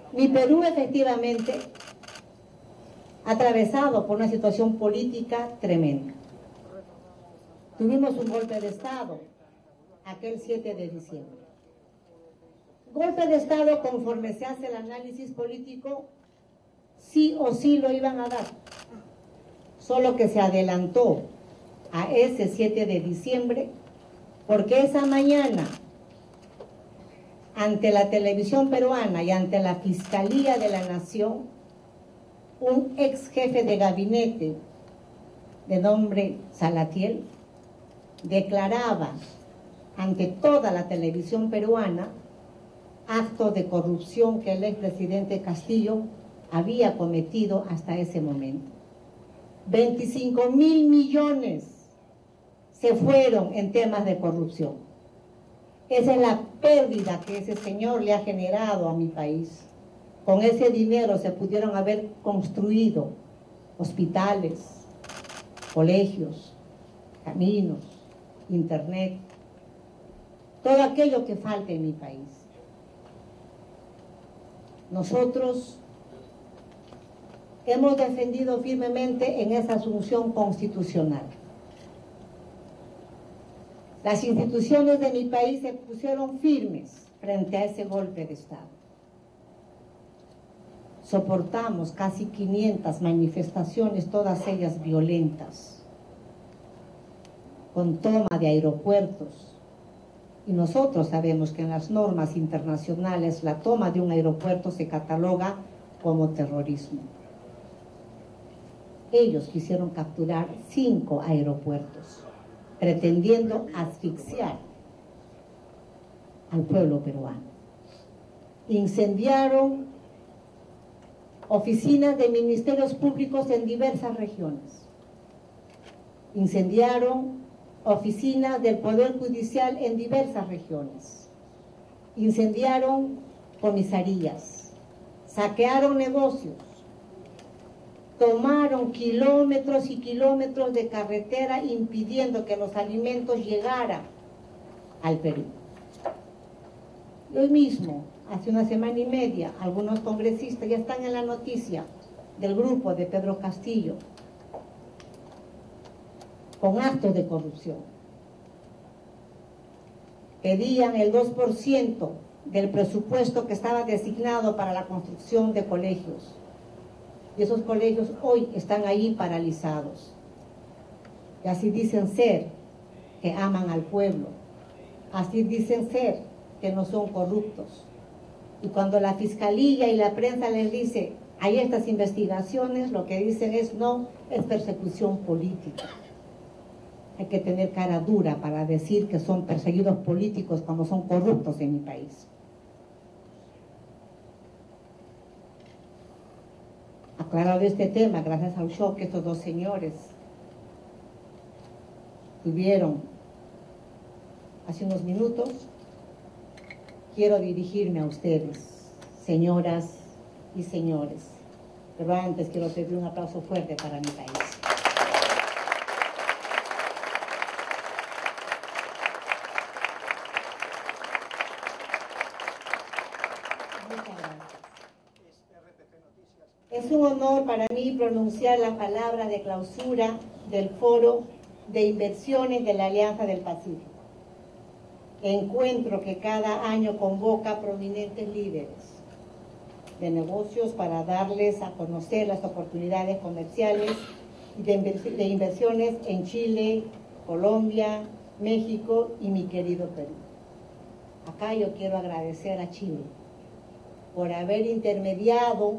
Mi Perú efectivamente atravesado por una situación política tremenda. Tuvimos un golpe de Estado aquel 7 de diciembre. Golpe de Estado, conforme se hace el análisis político, sí o sí lo iban a dar, solo que se adelantó a ese 7 de diciembre, porque esa mañana, ante la televisión peruana y ante la Fiscalía de la Nación, un ex jefe de gabinete de nombre Salatiel declaraba ante toda la televisión peruana actos de corrupción que el expresidente Castillo había cometido hasta ese momento. 25.000 millones se fueron en temas de corrupción. Esa es la pérdida que ese señor le ha generado a mi país. Con ese dinero se pudieron haber construido hospitales, colegios, caminos, internet, todo aquello que falta en mi país. Nosotros hemos defendido firmemente en esa asunción constitucional. Las instituciones de mi país se pusieron firmes frente a ese golpe de Estado. Soportamos casi 500 manifestaciones, todas ellas violentas, con toma de aeropuertos. Y nosotros sabemos que en las normas internacionales la toma de un aeropuerto se cataloga como terrorismo. Ellos quisieron capturar 5 aeropuertos, pretendiendo asfixiar al pueblo peruano. Incendiaron oficinas de ministerios públicos en diversas regiones. Incendiaron oficinas del Poder Judicial en diversas regiones. Incendiaron comisarías, saquearon negocios, tomaron kilómetros y kilómetros de carretera impidiendo que los alimentos llegaran al Perú. Y hoy mismo, hace una semana y media, algunos congresistas ya están en la noticia del grupo de Pedro Castillo con actos de corrupción. Pedían el 2% del presupuesto que estaba designado para la construcción de colegios. Y esos colegios hoy están ahí paralizados. Y así dicen ser que aman al pueblo. Así dicen ser que no son corruptos. Y cuando la fiscalía y la prensa les dice, hay estas investigaciones, lo que dicen es no, es persecución política. Hay que tener cara dura para decir que son perseguidos políticos cuando son corruptos en mi país. Aclarado este tema, gracias al shock que estos dos señores tuvieron hace unos minutos, quiero dirigirme a ustedes, señoras y señores. Pero antes quiero pedir un aplauso fuerte para mi país. Es un honor para mí pronunciar la palabra de clausura del Foro de Inversiones de la Alianza del Pacífico, encuentro que cada año convoca prominentes líderes de negocios para darles a conocer las oportunidades comerciales y de inversiones en Chile, Colombia, México y mi querido Perú. Acá yo quiero agradecer a Chile por haber intermediado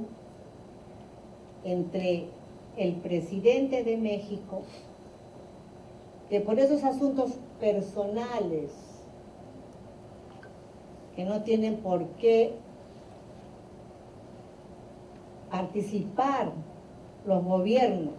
entre el presidente de México, que por esos asuntos personales que no tienen por qué participar los gobiernos,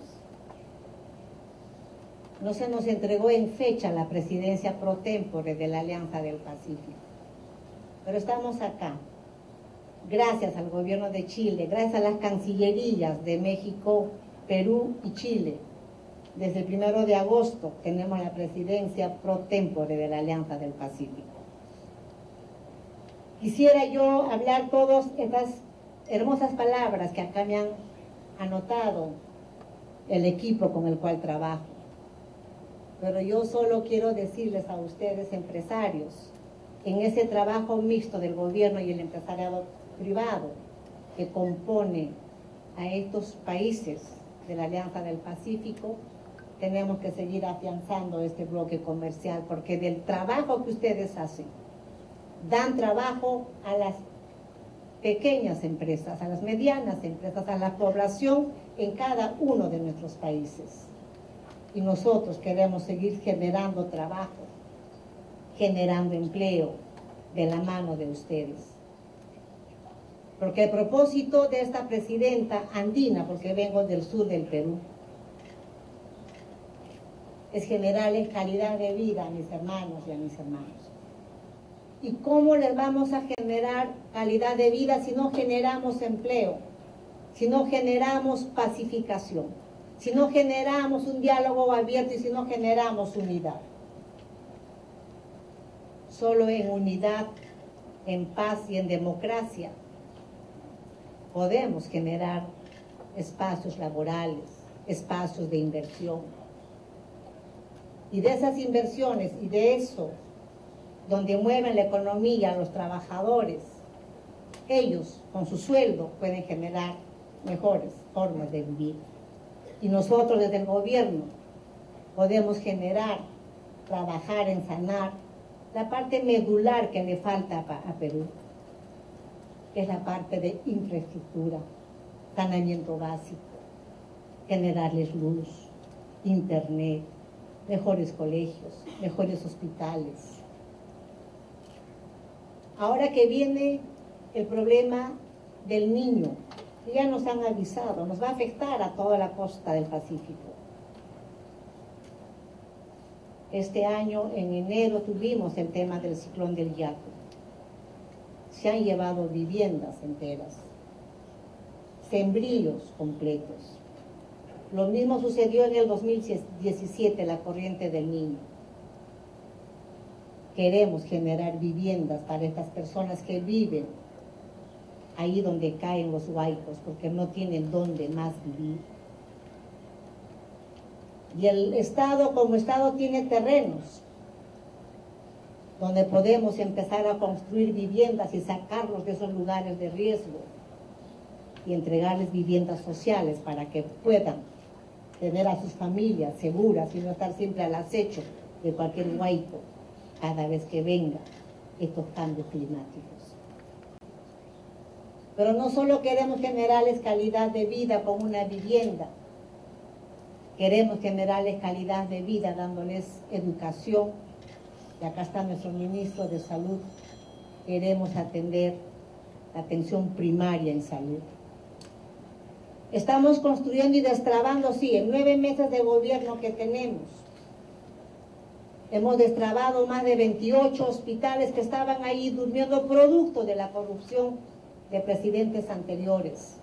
no se nos entregó en fecha la presidencia pro tempore de la Alianza del Pacífico. Pero estamos acá, gracias al gobierno de Chile, gracias a las cancillerías de México, Perú y Chile. Desde el 1 de agosto tenemos la presidencia pro tempore de la Alianza del Pacífico. Quisiera yo hablar todas estas hermosas palabras que acá me han anotado el equipo con el cual trabajo. Pero yo solo quiero decirles a ustedes, empresarios, en ese trabajo mixto del gobierno y el empresariado privado que compone a estos países de la Alianza del Pacífico, tenemos que seguir afianzando este bloque comercial, porque del trabajo que ustedes hacen, dan trabajo a las pequeñas empresas, a las medianas empresas, a la población en cada uno de nuestros países. Y nosotros queremos seguir generando trabajo, generando empleo de la mano de ustedes. Porque el propósito de esta presidenta andina, porque vengo del sur del Perú, es generarles calidad de vida a mis hermanos y a mis hermanos. ¿Y cómo les vamos a generar calidad de vida si no generamos empleo, si no generamos pacificación, si no generamos un diálogo abierto y si no generamos unidad? Solo en unidad, en paz y en democracia podemos generar espacios laborales, espacios de inversión. Y de esas inversiones y de eso, donde mueven la economía, los trabajadores, ellos con su sueldo pueden generar mejores formas de vivir. Y nosotros desde el gobierno podemos generar, trabajar en sanar la parte medular que le falta a Perú, que es la parte de infraestructura, saneamiento básico, generarles luz, internet, mejores colegios, mejores hospitales. Ahora que viene el problema del niño, ya nos han avisado, nos va a afectar a toda la costa del Pacífico. Este año, en enero, tuvimos el tema del ciclón del Yaku. Se han llevado viviendas enteras, sembríos completos. Lo mismo sucedió en el 2017, la corriente del Niño. Queremos generar viviendas para estas personas que viven ahí donde caen los huaicos, porque no tienen dónde más vivir. Y el Estado, como Estado, tiene terrenos donde podemos empezar a construir viviendas y sacarlos de esos lugares de riesgo y entregarles viviendas sociales para que puedan tener a sus familias seguras y no estar siempre al acecho de cualquier huaico cada vez que vengan estos cambios climáticos. Pero no solo queremos generarles calidad de vida con una vivienda, queremos generarles calidad de vida dándoles educación, y acá está nuestro ministro de Salud, queremos atender la atención primaria en salud. Estamos construyendo y destrabando, sí, en 9 meses de gobierno que tenemos. Hemos destrabado más de 28 hospitales que estaban ahí durmiendo producto de la corrupción de presidentes anteriores.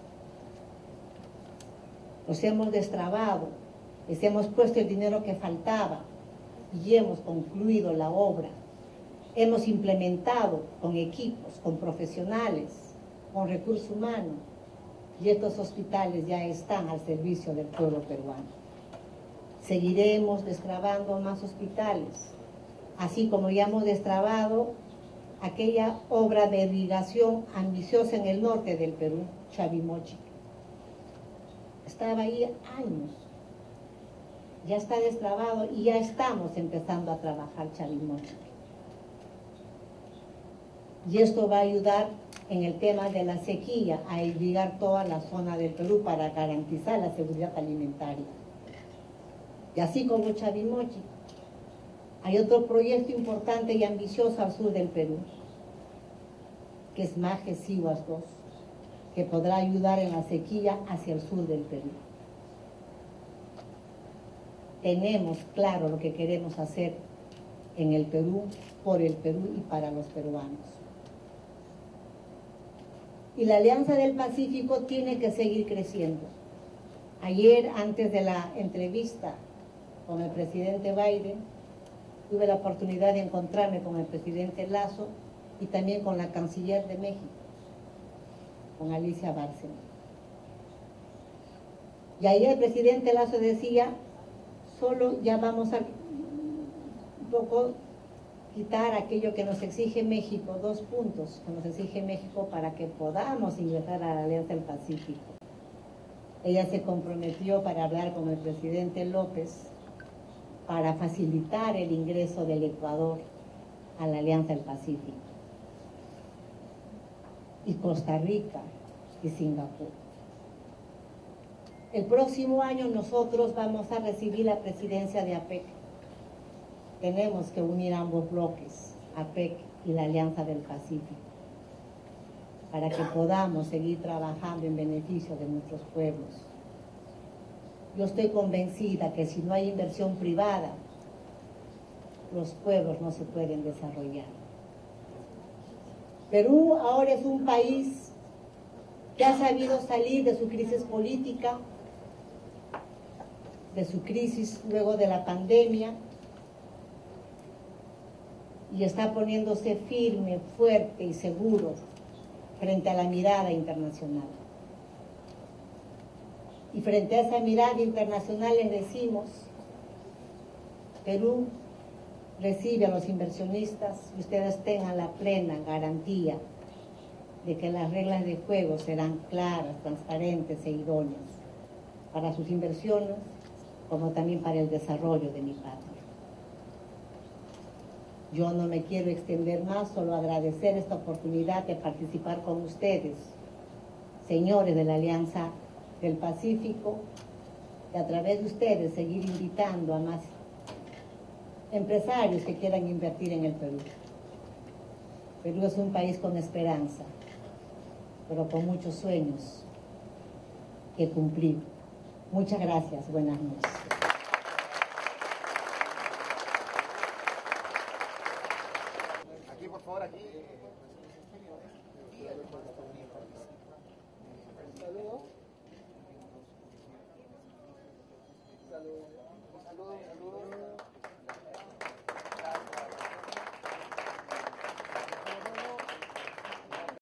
Los hemos destrabado, les hemos puesto el dinero que faltaba y hemos concluido la obra. Hemos implementado con equipos, con profesionales, con recursos humanos, y estos hospitales ya están al servicio del pueblo peruano. Seguiremos destrabando más hospitales, así como ya hemos destrabado aquella obra de irrigación ambiciosa en el norte del Perú, Chavimochic. Estaba ahí años, ya está destrabado y ya estamos empezando a trabajar Chavimochic. Y esto va a ayudar en el tema de la sequía a irrigar toda la zona del Perú para garantizar la seguridad alimentaria. Y así como Chavimochic, hay otro proyecto importante y ambicioso al sur del Perú, que es Maje Sihuas 2, que podrá ayudar en la sequía hacia el sur del Perú. Tenemos claro lo que queremos hacer en el Perú, por el Perú y para los peruanos. Y la Alianza del Pacífico tiene que seguir creciendo. Ayer, antes de la entrevista con el presidente Biden, tuve la oportunidad de encontrarme con el presidente Lasso y también con la canciller de México. con Alicia Bárcena. Y ahí el presidente Lasso decía, solo ya vamos a un poco quitar aquello que nos exige México, 2 puntos que nos exige México para que podamos ingresar a la Alianza del Pacífico. Ella se comprometió para hablar con el presidente López para facilitar el ingreso del Ecuador a la Alianza del Pacífico, y Costa Rica y Singapur. El próximo año nosotros vamos a recibir la presidencia de APEC. Tenemos que unir ambos bloques, APEC y la Alianza del Pacífico, para que podamos seguir trabajando en beneficio de nuestros pueblos. Yo estoy convencida que si no hay inversión privada, los pueblos no se pueden desarrollar. Perú ahora es un país que ha sabido salir de su crisis política, de su crisis luego de la pandemia, y está poniéndose firme, fuerte y seguro frente a la mirada internacional. Y frente a esa mirada internacional les decimos, Perú recibe a los inversionistas y ustedes tengan la plena garantía de que las reglas de juego serán claras, transparentes e idóneas para sus inversiones, como también para el desarrollo de mi patria. Yo no me quiero extender más, solo agradecer esta oportunidad de participar con ustedes, señores de la Alianza del Pacífico, y a través de ustedes seguir invitando a más empresarios que quieran invertir en el Perú. Perú es un país con esperanza, pero con muchos sueños que cumplir. Muchas gracias, buenas noches.